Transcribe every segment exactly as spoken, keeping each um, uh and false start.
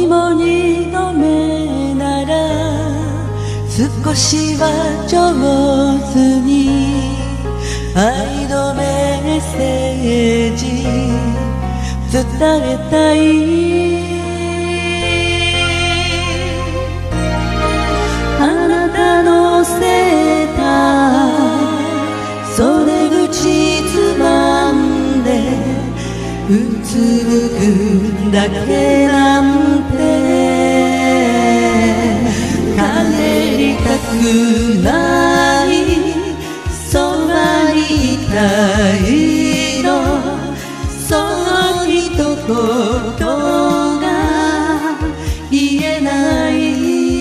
恋も二度目なら少しは上手に愛のメッセージ伝えたい。あなたのせた袖口つまんでうつむくだけなんて帰りたくない、そばにいたいの、その一言が言えない。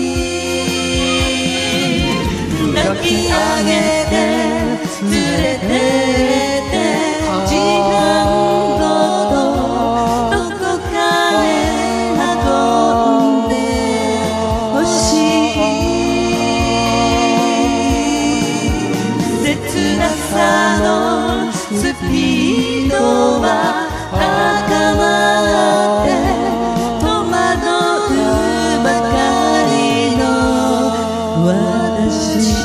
抱き上げて連れてって時間ごとどこかへ運んでほしい。切なさのスピードは高まって戸惑うばかりの私。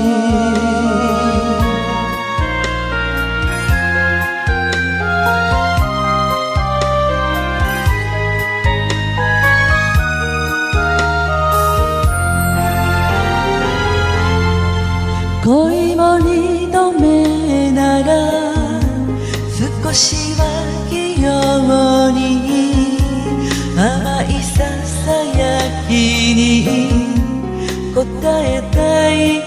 恋も二度目なら少しは器用に甘いささやきに応えたい。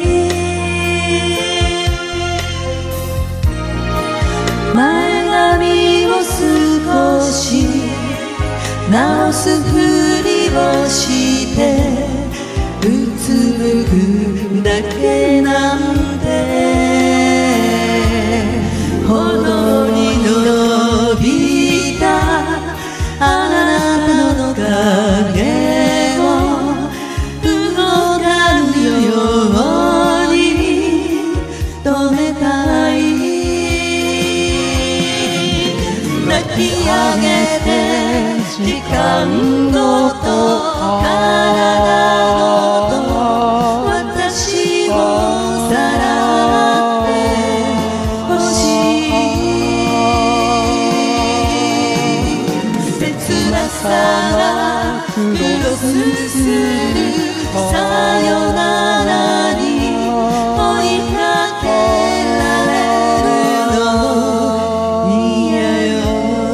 前髪を少し直すふりをしてうつむくだけなんて程に伸びたあなたの影を動かぬように止めたい。抱き上げて時間ごと体ごと私をさらってほしい。切なさがクロスするさよならに追いかけられるの嫌よ。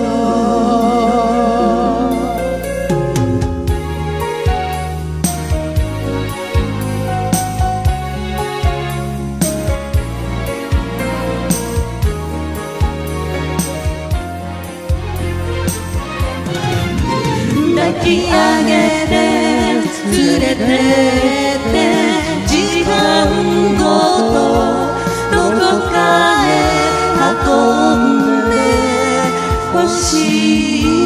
抱き上げて連れてって時間ごとどこかへ運んでほしい。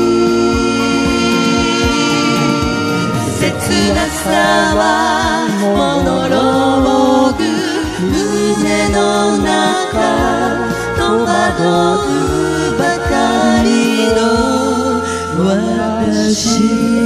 切なさはモノローグ胸の中戸惑うばかりの私。